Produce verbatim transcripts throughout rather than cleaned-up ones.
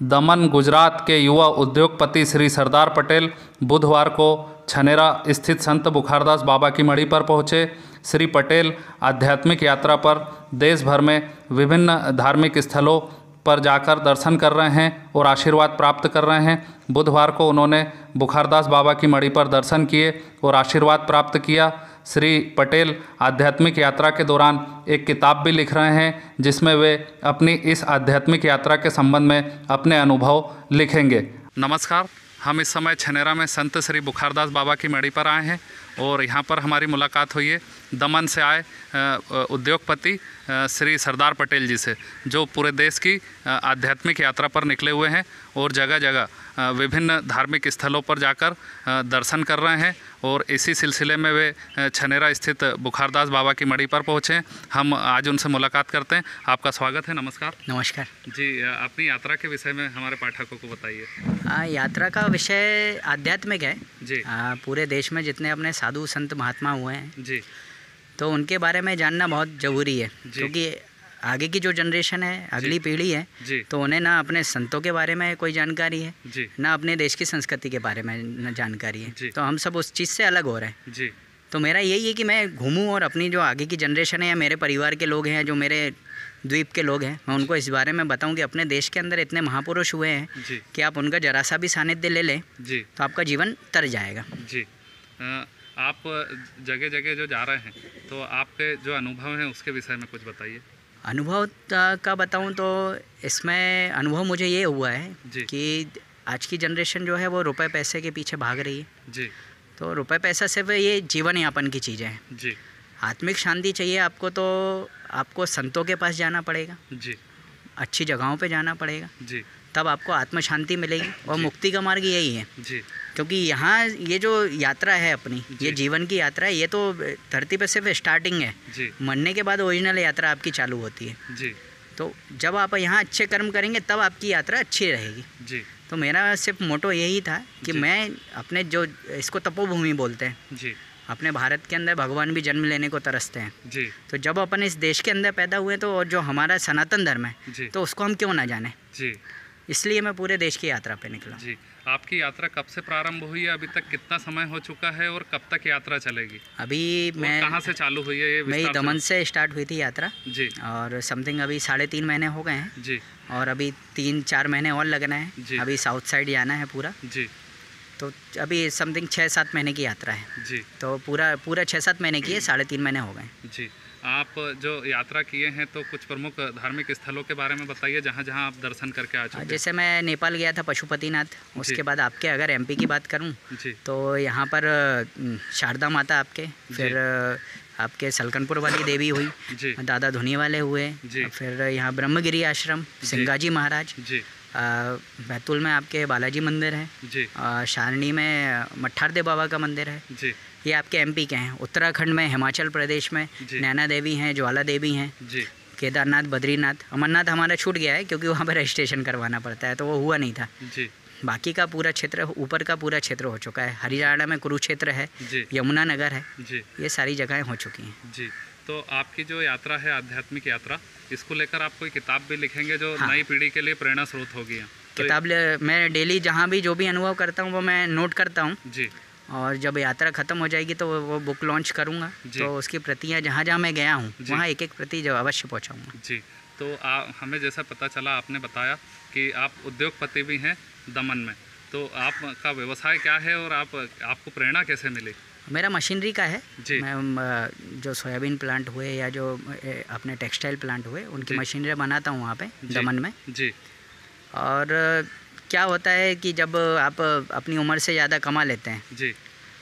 दमन गुजरात के युवा उद्योगपति श्री सरदार पटेल बुधवार को छनेरा स्थित संत बुखारदास बाबा की मढ़ी पर पहुंचे। श्री पटेल आध्यात्मिक यात्रा पर देश भर में विभिन्न धार्मिक स्थलों पर जाकर दर्शन कर रहे हैं और आशीर्वाद प्राप्त कर रहे हैं। बुधवार को उन्होंने बुखारदास बाबा की मढ़ी पर दर्शन किए और आशीर्वाद प्राप्त किया। श्री पटेल आध्यात्मिक यात्रा के दौरान एक किताब भी लिख रहे हैं, जिसमें वे अपनी इस आध्यात्मिक यात्रा के संबंध में अपने अनुभव लिखेंगे। नमस्कार, हम इस समय छनेरा में संत श्री बुखारदास बाबा की मढ़ी पर आए हैं और यहाँ पर हमारी मुलाकात हुई है दमन से आए उद्योगपति श्री सरदार पटेल जी से, जो पूरे देश की आध्यात्मिक यात्रा पर निकले हुए हैं और जगह जगह विभिन्न धार्मिक स्थलों पर जाकर दर्शन कर रहे हैं। और इसी सिलसिले में वे छनेरा स्थित बुखारदास बाबा की मढ़ी पर पहुँचे। हम आज उनसे मुलाकात करते हैं। आपका स्वागत है। नमस्कार। नमस्कार जी, अपनी यात्रा के विषय में हमारे पाठकों को बताइए। हाँ, यात्रा का विषय आध्यात्मिक है जी। आ, पूरे देश में जितने अपने साधु संत महात्मा हुए हैं जी, तो उनके बारे में जानना बहुत ज़रूरी है, क्योंकि आगे की जो जनरेशन है, अगली पीढ़ी है, तो उन्हें ना अपने संतों के बारे में कोई जानकारी है, जी, ना अपने देश की संस्कृति के बारे में न जानकारी है। जी। तो हम सब उस चीज़ से अलग हो रहे हैं। जी, तो मेरा यही है कि मैं घूमूं और अपनी जो आगे की जनरेशन है या मेरे परिवार के लोग हैं, जो मेरे द्वीप के लोग हैं, मैं उनको इस बारे में बताऊं कि अपने देश के अंदर इतने महापुरुष हुए हैं जी, कि आप उनका जरा सा भी सानिध्य ले लें जी, तो आपका जीवन तर जाएगा। जी। आ, आप जगह जगह जो जा रहे हैं, तो आपके जो अनुभव हैं उसके विषय में कुछ बताइए। अनुभव का बताऊं तो इसमें अनुभव मुझे ये हुआ है कि आज की जनरेशन जो है वो रुपए पैसे के पीछे भाग रही है। जी। तो रुपए पैसा सिर्फ ये जीवन यापन की चीज़ें हैं। जी। आत्मिक शांति चाहिए आपको तो आपको संतों के पास जाना पड़ेगा। जी। अच्छी जगहों पे जाना पड़ेगा। जी। तब आपको आत्म शांति मिलेगी और मुक्ति का मार्ग यही है। जी। क्योंकि यहाँ ये जो यात्रा है अपनी, ये जीवन की यात्रा है, ये तो धरती पे सिर्फ स्टार्टिंग है। जी। मरने के बाद ओरिजिनल यात्रा आपकी चालू होती है। जी। तो जब आप यहाँ अच्छे कर्म करेंगे तब आपकी यात्रा अच्छी रहेगी। जी। तो मेरा सिर्फ मोटो यही था कि मैं अपने जो इसको तपोभूमि बोलते हैं, जी, अपने भारत के अंदर भगवान भी जन्म लेने को तरसते हैं। जी। तो जब अपन इस देश के अंदर पैदा हुए तो और जो हमारा सनातन धर्म है तो उसको हम क्यों ना जाने। जी। इसलिए मैं पूरे देश की यात्रा पे निकला। जी। आपकी यात्रा कब से प्रारंभ हुई है? अभी तक कितना समय हो चुका है और कब तक यात्रा चलेगी? अभी मैं कहाँ से चालू हुई है ये? मैं दमन से स्टार्ट हुई थी यात्रा। जी। और समथिंग अभी साढ़े तीन महीने हो गए हैं। जी। और अभी तीन चार महीने और लगना है। अभी साउथ साइड जाना है पूरा। जी। तो अभी समथिंग छः सात महीने की यात्रा है। जी। तो पूरा पूरा छः सात महीने की है, साढ़े तीन महीने हो गए। जी। आप जो यात्रा किए हैं तो कुछ प्रमुख धार्मिक स्थलों के बारे में बताइए जहाँ जहाँ आप दर्शन करके आ चुके हैं। जैसे मैं नेपाल गया था पशुपतिनाथ, उसके बाद आपके अगर एमपी की बात करूं तो यहाँ पर शारदा माता आपके, फिर आपके सलकनपुर वाली देवी हुई, दादा धुनी वाले हुए, फिर यहाँ ब्रह्मगिरी आश्रम, सिंगाजी महाराज, बैतूल में आपके बालाजी मंदिर है, शारणी में मट्ठारदेव बाबा का मंदिर है। जी। ये आपके एमपी के हैं। उत्तराखंड में, हिमाचल प्रदेश में नैना देवी हैं, ज्वाला देवी हैं, केदारनाथ, बद्रीनाथ, अमरनाथ हमारा छूट गया है क्योंकि वहाँ पर रजिस्ट्रेशन करवाना पड़ता है, तो वो हुआ नहीं था। जी। बाकी का पूरा क्षेत्र, ऊपर का पूरा क्षेत्र हो चुका है। हरियाणा में कुरुक्षेत्र है, यमुना नगर है, जी। ये सारी जगहें हो चुकी हैं। जी। तो आपकी जो यात्रा है आध्यात्मिक यात्रा, इसको लेकर आप कोई किताब भी लिखेंगे जो हाँ। नई पीढ़ी के लिए प्रेरणा स्रोत होगी। तो किताब मैं डेली जहाँ भी जो भी अनुभव करता हूँ वो मैं नोट करता हूँ। जी। और जब यात्रा ख़त्म हो जाएगी तो वो बुक लॉन्च करूँगा, तो उसकी प्रतियाँ जहाँ जहाँ मैं गया हूँ वहाँ एक एक प्रति जो अवश्य पहुँचाऊँगा। जी। तो आ, हमें जैसा पता चला, आपने बताया कि आप उद्योगपति भी हैं दमन में, तो आपका व्यवसाय क्या है और आप आपको प्रेरणा कैसे मिली? मेरा मशीनरी का है। मैं जो सोयाबीन प्लांट हुए या जो अपने टेक्सटाइल प्लांट हुए उनकी मशीनरी बनाता हूँ वहाँ पे दमन में। जी। और क्या होता है कि जब आप अपनी उम्र से ज़्यादा कमा लेते हैं जी,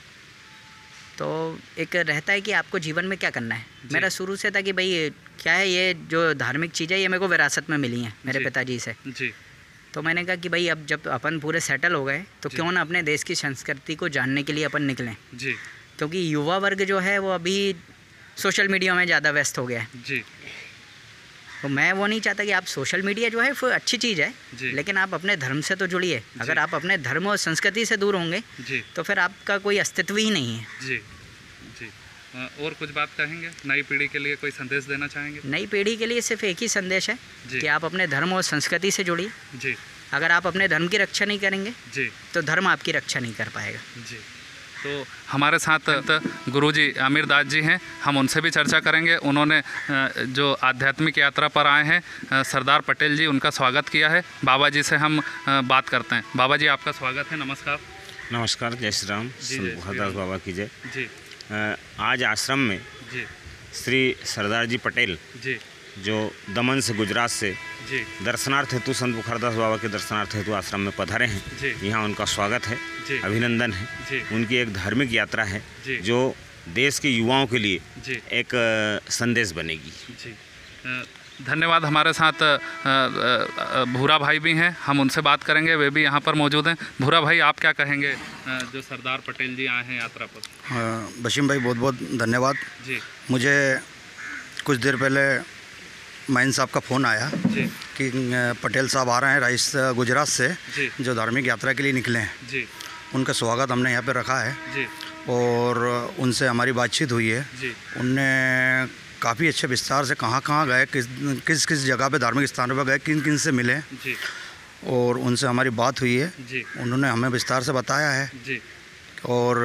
तो एक रहता है कि आपको जीवन में क्या करना है। मेरा शुरू से था कि भाई क्या है, ये जो धार्मिक चीज़ें ये मेरे को विरासत में मिली हैं मेरे पिताजी से। जी। तो मैंने कहा कि भाई अब जब अपन पूरे सेटल हो गए तो क्यों ना अपने देश की संस्कृति को जानने के लिए अपन निकलें। जी। क्योंकि युवा वर्ग जो है वो अभी सोशल मीडिया में ज़्यादा व्यस्त हो गया है। जी। तो मैं वो नहीं चाहता कि आप सोशल मीडिया जो है वो अच्छी चीज़ है, लेकिन आप अपने धर्म से तो जुड़िए। अगर आप अपने धर्म और संस्कृति से दूर होंगे तो फिर आपका कोई अस्तित्व ही नहीं है। जी। जी। और कुछ बात कहेंगे नई पीढ़ी के लिए, कोई संदेश देना चाहेंगे? नई पीढ़ी के लिए सिर्फ एक ही संदेश है कि आप अपने धर्म और संस्कृति से जुड़िए। जी। अगर आप अपने धर्म की रक्षा नहीं करेंगे जी तो धर्म आपकी रक्षा नहीं कर पाएगा। जी। तो हमारे साथ गुरुजी अमीर दास जी हैं, हम उनसे भी चर्चा करेंगे। उन्होंने जो आध्यात्मिक यात्रा पर आए हैं सरदार पटेल जी, उनका स्वागत किया है। बाबा जी से हम बात करते हैं। बाबा जी आपका स्वागत है, नमस्कार। नमस्कार, जय श्री राम। संत बुखारदास बाबा की जय। जी। आज आश्रम में जी श्री सरदार जी पटेल जी जो दमन से गुजरात से जी दर्शनार्थ हेतु संत बुखारदास बाबा के दर्शनार्थ हेतु आश्रम में पधारे हैं, यहाँ उनका स्वागत है, अभिनंदन है। जी। उनकी एक धार्मिक यात्रा है जो देश के युवाओं के लिए एक संदेश बनेगी। जी धन्यवाद। हमारे साथ भूरा भाई भी हैं, हम उनसे बात करेंगे, वे भी यहाँ पर मौजूद हैं। भूरा भाई आप क्या कहेंगे जो सरदार पटेल जी आए हैं यात्रा पर? बशीम भाई बहुत बहुत धन्यवाद। जी। मुझे कुछ देर पहले माइन साहब का फ़ोन आया जी। कि पटेल साहब आ रहे हैं राइस गुजरात से जी। जो धार्मिक यात्रा के लिए निकले हैं जी। उनका स्वागत हमने यहाँ पे रखा है जी। और उनसे हमारी बातचीत हुई है जी। उनने काफ़ी अच्छे विस्तार से कहाँ कहाँ गए, किस किस किस जगह पे धार्मिक स्थानों पर गए, किन किन से मिले जी। और उनसे हमारी बात हुई है जी। उन्होंने हमें विस्तार से बताया है जी। और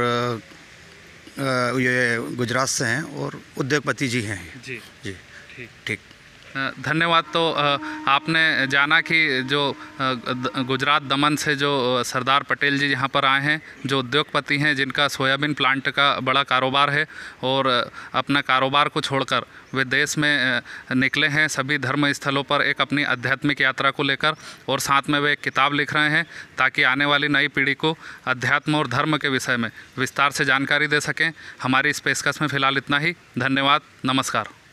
ये गुजरात से हैं और उद्योगपति जी हैं। जी जी ठीक ठीक धन्यवाद। तो आपने जाना कि जो गुजरात दमन से जो सरदार पटेल जी यहाँ पर आए हैं, जो उद्योगपति हैं, जिनका सोयाबीन प्लांट का बड़ा कारोबार है और अपना कारोबार को छोड़कर वे देश में निकले हैं सभी धर्म स्थलों पर एक अपनी आध्यात्मिक यात्रा को लेकर, और साथ में वे एक किताब लिख रहे हैं ताकि आने वाली नई पीढ़ी को अध्यात्म और धर्म के विषय में विस्तार से जानकारी दे सकें। हमारी इस पेशकश में फ़िलहाल इतना ही। धन्यवाद, नमस्कार।